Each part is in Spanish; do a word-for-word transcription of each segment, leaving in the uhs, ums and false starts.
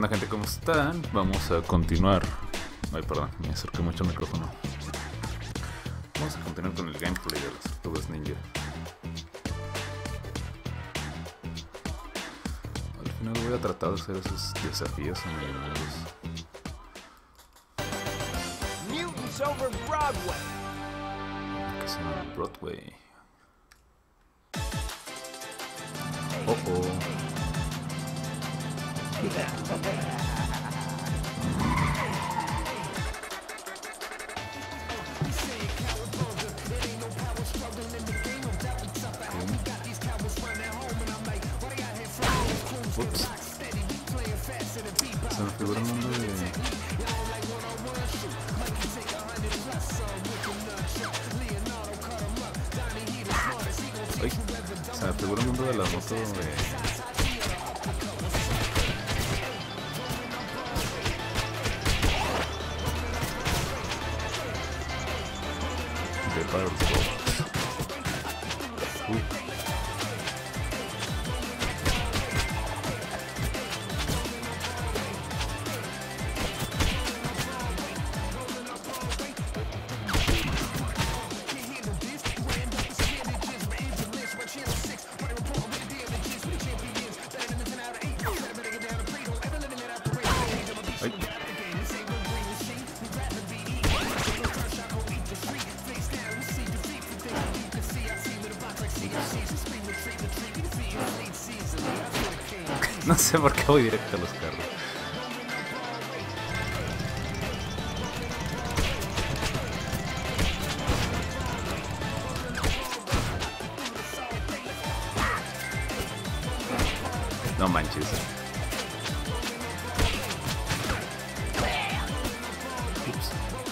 Hola gente, ¿cómo están? Vamos a continuar. Ay, perdón, me acerqué mucho al micrófono. Vamos a continuar con el gameplay de las tortugas ninja. Al final voy a tratar de hacer esos desafíos enemigos. Mutants over Broadway. Que se llama Broadway. Oh oh. Ups. Se me figura un mundo de... Ay, se me figura un mundo de la moto de... de Powerball. Uy. Ay. No sé por qué voy directo a los carros. No manches. Ups.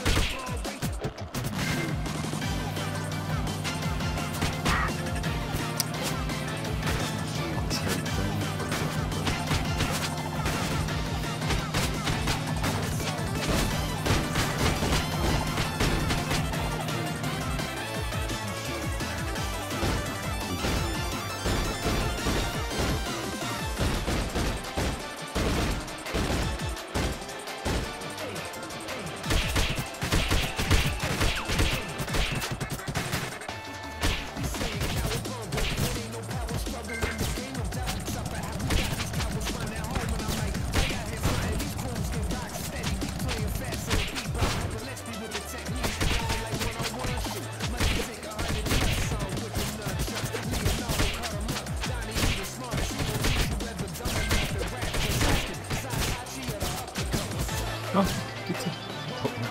No, pizza. Oh, no.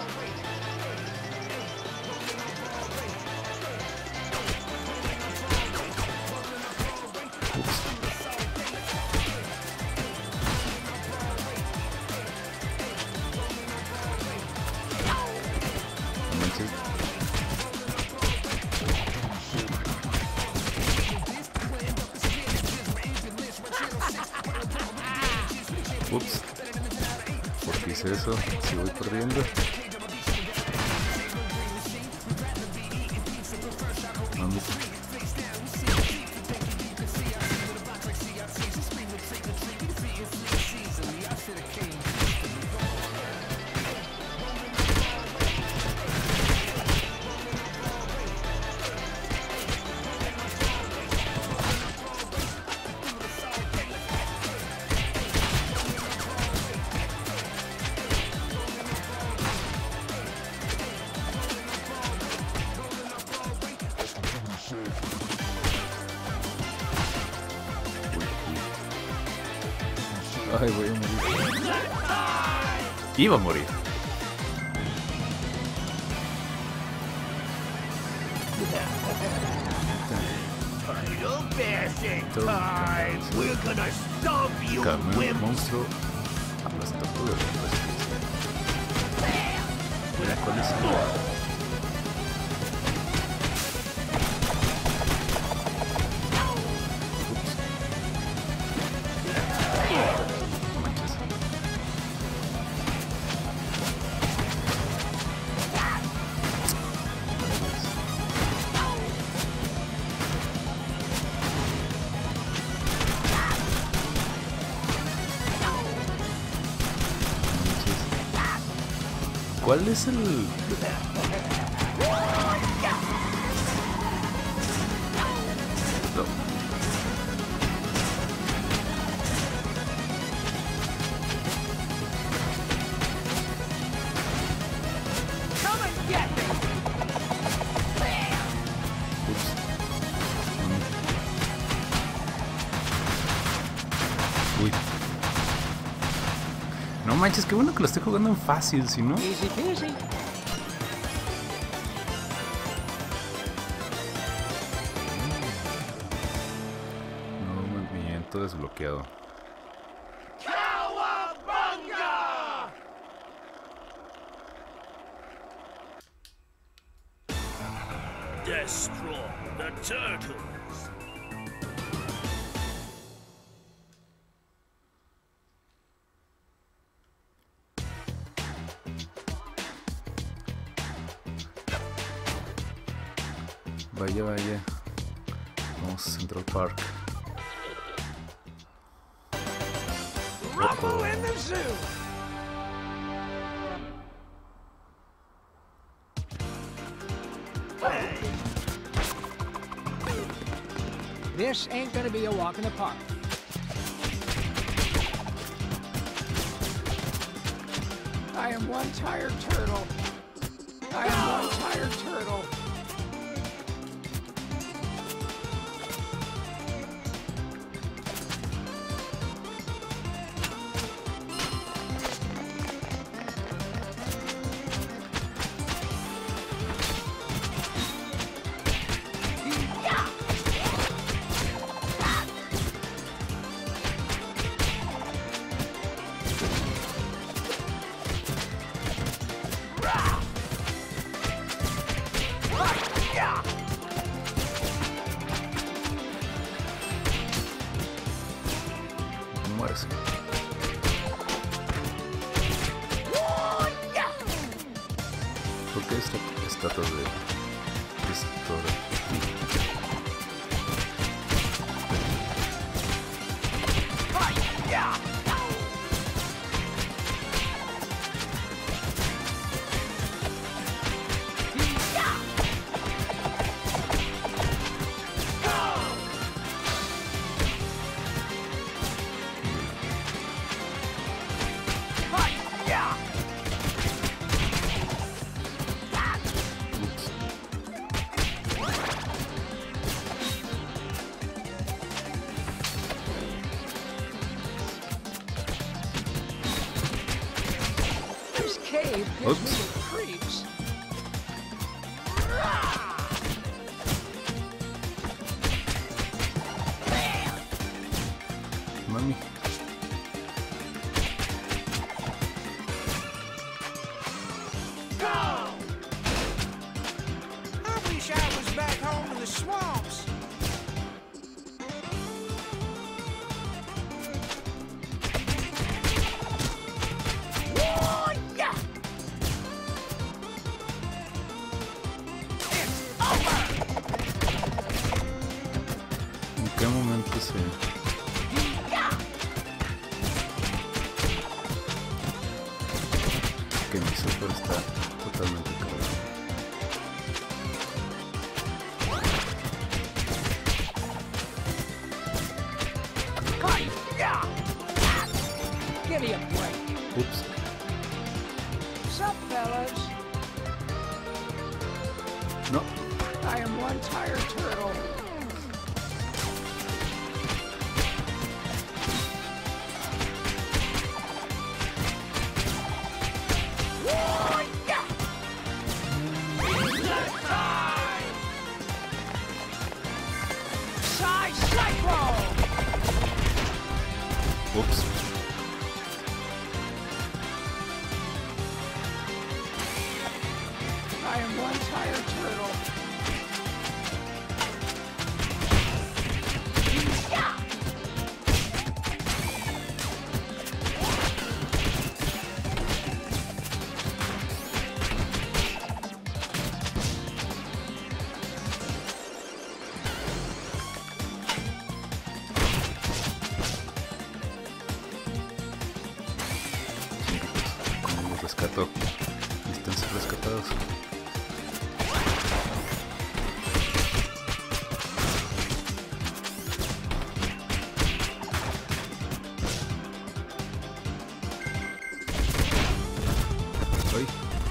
Ups. No manches. Ups. ¿Por qué hice eso? Si voy perdiendo. Vamos. Ay, voy a morir. Iba a morir. Final bashing time. We're gonna stomp you, Camión wimp. monstruo aplastador. Mira cuál es el... ¿Cuál es el...? No. Come and get me! Ups. Mm. Uy. No manches, qué bueno que lo estoy jugando en fácil, si no... Easy peasy. No, movimiento desbloqueado. Cowabunga! Destroy the turtles! Vaya, vaya. Vamos a Central Park. Rumble in the zoo! This ain't gonna be a walk in the park. I am one tired turtle. I am one tired turtle. Mueres. ¿Por qué esta estatua de Christopher aquí? This cave gives Oops. me the creeps. Mami. Go! I wish I was back home in the swamps. ¿En qué momento se...? Que mi super está totalmente cargado. Give me a break. Ups. Sup, fellas? No. I am one tired turtle. Side cyclone! Ups. I am one tired turtle. Como los rescato. Listo. rescatados. Ay.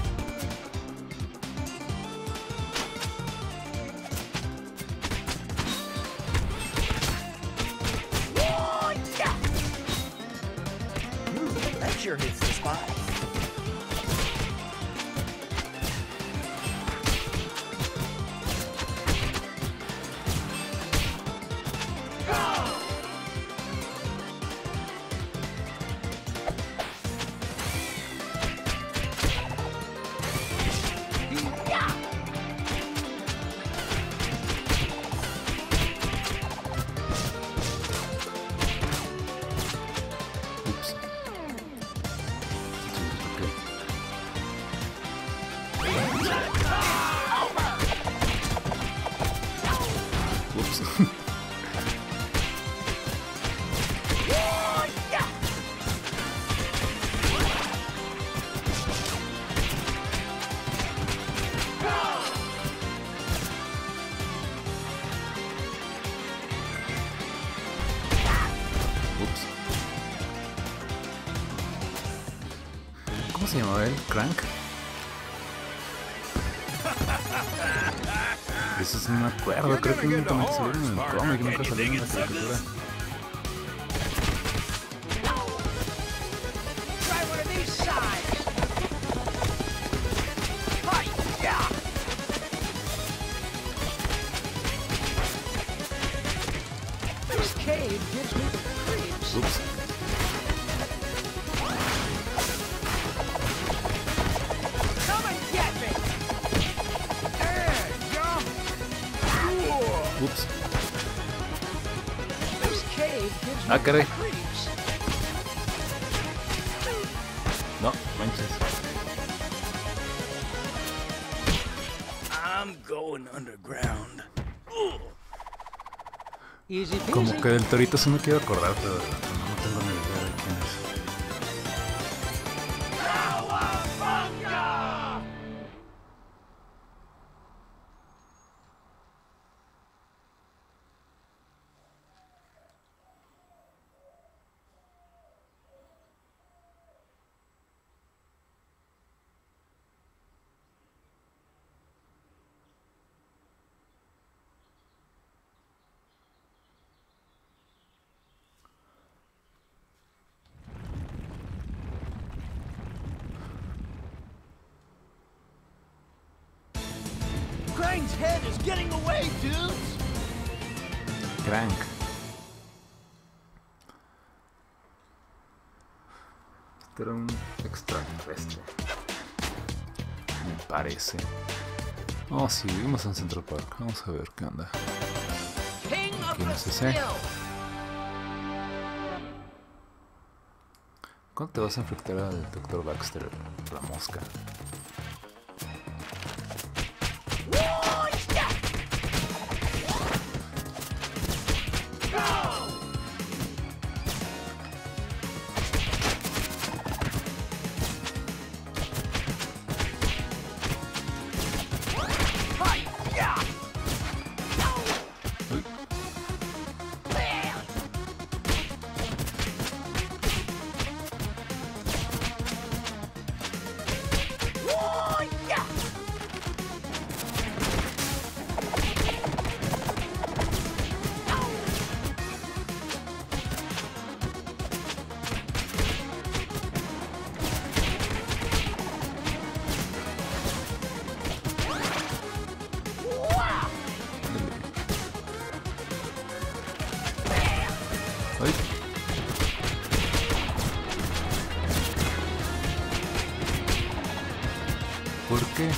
That sure hits the spot. Ups. Ok. Ups. Ups. ¿Cómo se llamaba él? ¿Crank? Eso sí no me acuerdo, creo que nunca me salieron en el cómic, nunca salieron en la caricatura. Try one of these sides. Hi-ya! This cave gives me the creeps. Ups. Come and get me! There, jump! Ups. This cave gives me Ah, caray. the creeps. No, manches. I'm going underground. Easy peasy. Como que del Torito sí me quiero acordar, pero no tengo ni idea de quién es. Krang's head is getting away, dudes! Crank. Este era un extraterrestre. Me parece. Oh, sí, vivimos en Central Park. Vamos a ver qué onda. King of ¿Quién the es ese? Still. ¿Cuándo te vas a enfrentar al doctor Baxter, la mosca? Uy. Ay. ¿Por qué?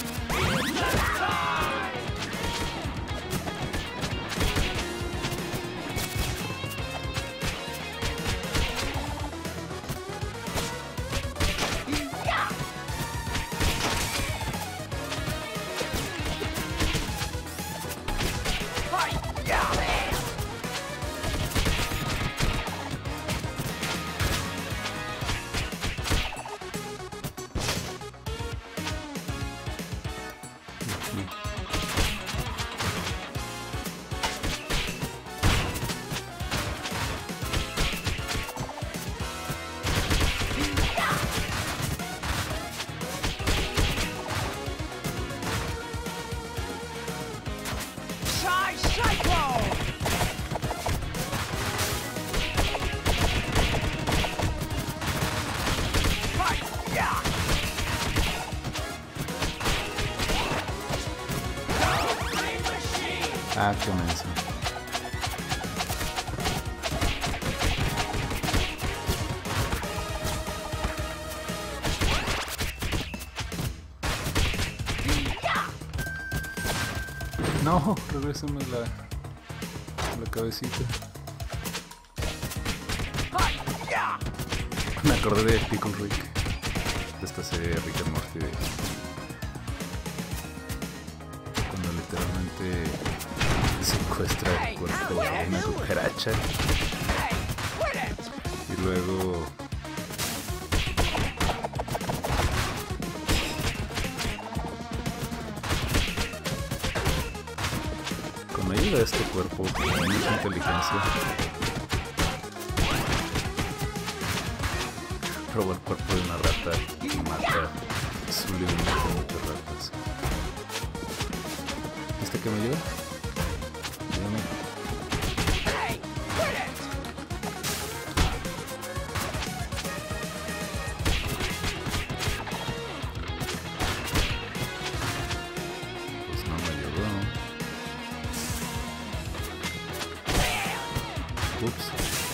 Ah, qué menso. No, regrésame la, la cabecita. Me acordé de Pickle Rick, de esta serie de Rick and Morty, de cuando literalmente secuestra el cuerpo de una cucaracha y luego con ayuda de este cuerpo con mucha inteligencia roba el cuerpo de una rata y mata su libro de ratas. ¿Viste que me ayuda? Ayúdame. Pues no me ayudó. Ups.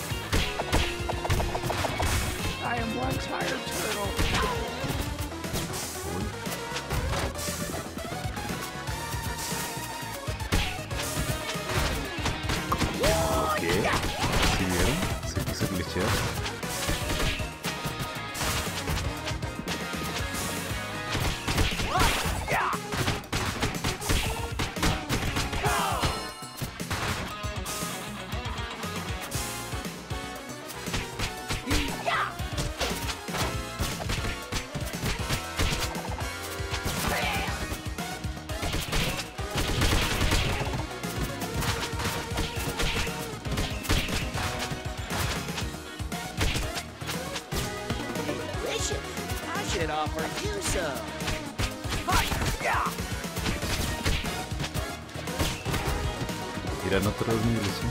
I am one tired turtle. ¿Qué? ¿Sí vieron? Se quiso glitchear. I should offer you some. Irán otra vez mi ilusión.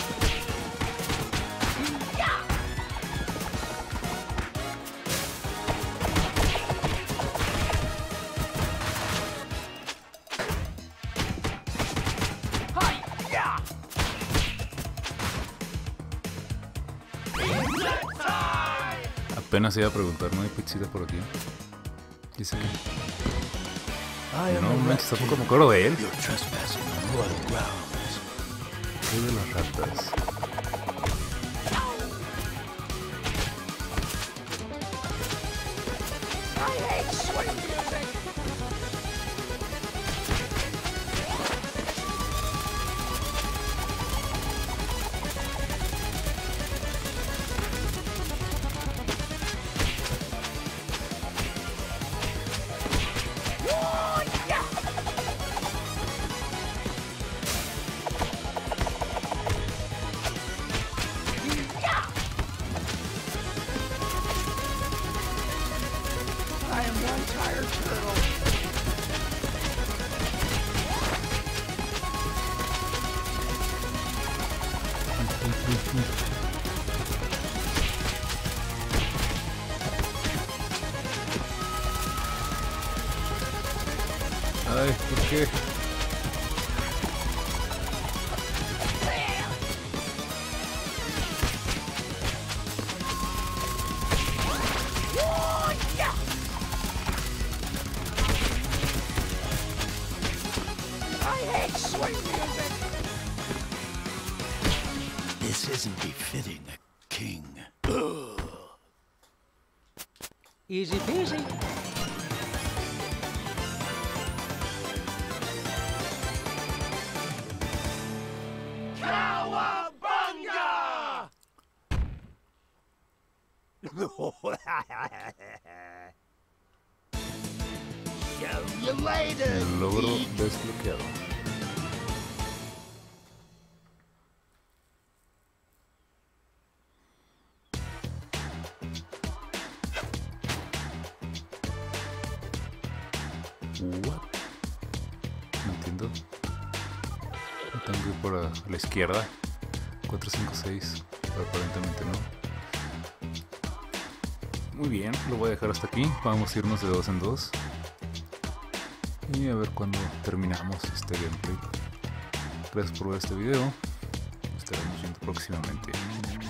Apenas iba a preguntar, ¿no hay pizzita por aquí? Dice que... No, manches, tampoco me acuerdo de él. ¿Qué de las ratas? I am one tired turtle. Ay, ¿por qué? This isn't befitting a king. Easy peasy. Cowabunga! Show you later. El logro desbloqueado. What? No entiendo. Tengo que ir por a la izquierda. cuatro, cinco, seis. Pero aparentemente no. Muy bien, lo voy a dejar hasta aquí. Vamos a irnos de dos en dos. Y a ver cuándo terminamos este gameplay. Gracias por ver este video. Nos estaremos viendo próximamente.